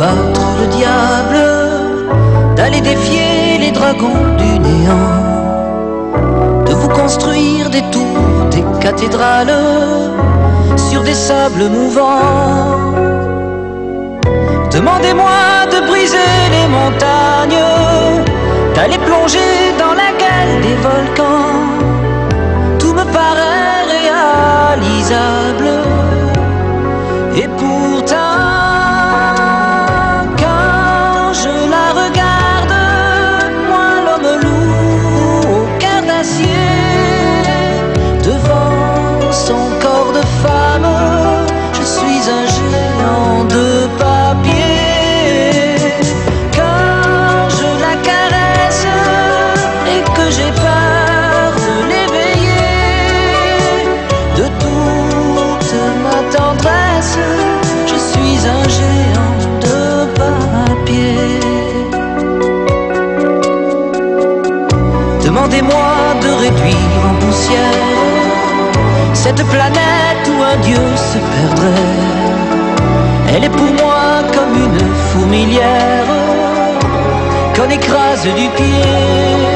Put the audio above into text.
battre le diable, d'aller défier les dragons du néant, de vous construire des tours, des cathédrales sur des sables mouvants. Demandez-moi de briser les montagnes, d'aller plonger dans la gueule des volcans. Tout me paraît réalisable, et pourtant quand je la regarde, moi l'homme lourd au cœur d'acier, devant son corps de femme, je suis un géant de papier. Quand je la caresse et que j'ai peur de l'éveiller de toute ma tendresse, je suis un géant de papier. Demandez-moi de réduire en poussière cette planète où un dieu se perdrait. Elle est pour moi comme une fourmilière qu'on écrase du pied.